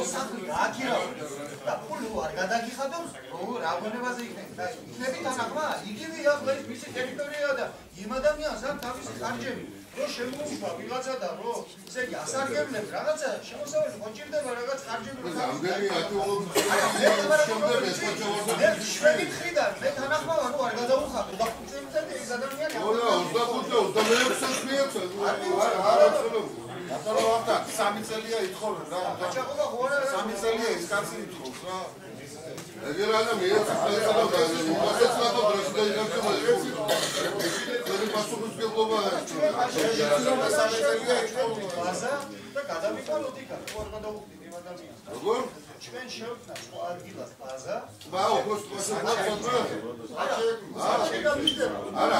სახლი გააქირავ და ფული არ გადაგიხადოს რა გონებაზე იქნება და იქნები თანახმა იგივეა ყველის მისი ტერიტორია და იმ ადამიანს აქვს თავისი ხარჯები რო შემოუშვა ვიღაცა და რო ესე იგი ასარგებლებს რაღაცა შემოსავალი მოჭირდება რაღაც ხარჯები რო ამდენი აქტიულობ შვედი მხრიდან მე თანახმა ვარ არ გადაუხადო და 5 წელიწადია ეს ადამიანი ოლა 25 26 მიეცა აბა 3 წელია ითხოვენ რა აჭაყობა ხო არა 3 წელია ის კაცი ითხოვს რა ეგერ ადამიანს ხალხად უპასეცლად დროში და იქნება ეს პასუხისმგებლობა ბაზა და გადავიყვანოთ იქ არ გადავუხდით იმ ადამიანს როგორ ჩვენ შევქმნა სხვა ადგილას ბაზა ბა უბრალოდ პასუხისმგებლობა არა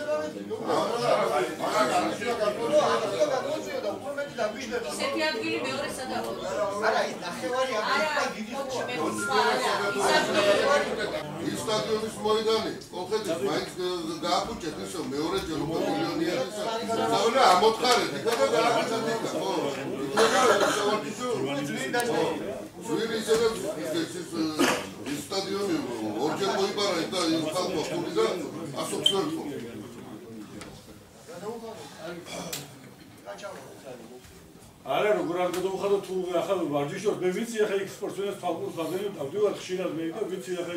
ისეთი ადგილი მეორე სადაა არა ის ნახევარი ადგილი დიდი ის სტადიონის მოედანი კონკრეტულად მაინც გააფუჭეთ ისო მეორე ჯერ უკვე მილიონიანი საუბრა ამოთხარეთ იქა და გააკეთეთ იქა ხო ზუირი ისედაც ის სტადიონი ორჯერ მოიპარა და ის ხალხო ფული და ასოციაციო არა როგორ არ გადავხადო თუ ახლა ვარჯიშობ მე ვიცი ახლა იქ სპორტსმენებს თვალყურს ვაგები დავდივარ ხშირად მე და ვიცი ახლა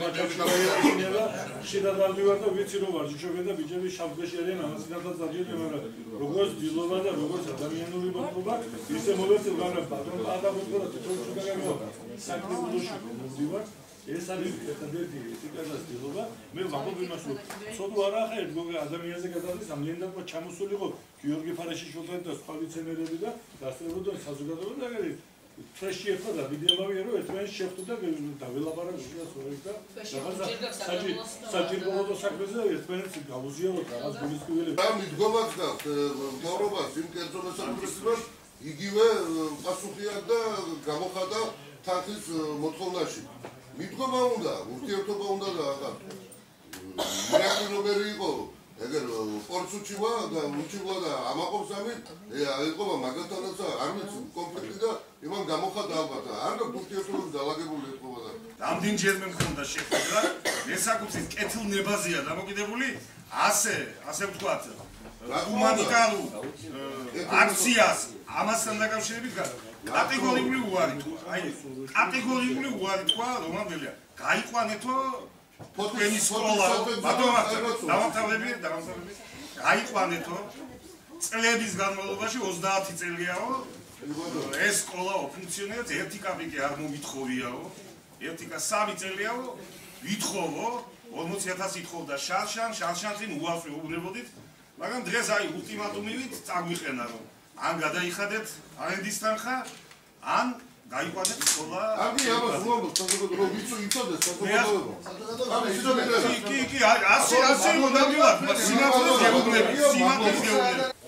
ხშირად დავდივარ და ვიცი რომ ვარჯიშობენ და ბიჭები შავგეში არიან ამასინათაც დაჭერენ მაგრამ როგორც დილობა და როგორც ადამიანური მოთხოვნა ისე მოვეცე მაგრამ ბატონ ადამიანურა თვითონ შეგაგებო საქმეულოში მოვდივარ ეს არის ერთადერთი სიკაზას დილობა მე ვამბობ იმას რომ ცოდო არა ახლა ერთ ადამიანზე გადადის ამ ლენდაკმა ჩამოსულიყო გიორგი ფარაშიშვილთან და სხვა ვიცემერები და დასწრებოდან საზოგადოება და ეგრე ფრეში ერთხა და ვიდეომავია რომ ერთმანეთს შეხვდით და დაველაპარაკეთ და სწორედ და რაღაცა საჭიროებო საქმეზე ერთმანეთს გავუზიაროთ რაღაც გულისკვილები და მიდგომაც გაქვთ მთავრობას იმ კერძო მოსprostებას იგივე პასუხი აქვს და გამოხატა თანხის მოთხოვნაში მიდგომა უნდა ურთიერთობა უნდა და ახლა მირაკლებერი იყო ეგერ პორცუჩივა და უჩივლა და ამაყობს ამით აიყოფა მაგათანაც არ ვიცი კონფლიქტი და იმან გამოხატა ალბათ არ გაქვს ურთიერთობა დალაგებული ეთქობა და ამდენჯერმე მქონდა შეხვედრა მესაკუთრის კეთილნებაზეა დამოკიდებული ასე ვთქვათ ჰუმანიტარულ აქციას ამასთან დაკავშირებით კატეგორიული უარი თქვა აი კატეგორიული უარი თქვა რომანელია გაიყვანეთო ფოტოენი სკოლა დავამთავრებია გაიყვანეთო წლების განმავლობაში 30 წელიაო ეს სკოლა ფუნქციონირებს ერთი კაპიკი არ მომითხოვიაო ერთი კა 3 წელიაო ვითხოვო 40000 ითხოვდა შანშანში უასვე უბრუნებოდით მაგრამ დღეს აი ულტიმატუმივით წაგვიყენა რომ ან გადაიხადეთ არენდის თანხა ან გაიყვანეთ სკოლა აგი ამას უამბობ საზოგადოება რომ ვიცი იწოდეს საზოგადოება კი ასე უნდა მივარ სიმართლეს გეუბნები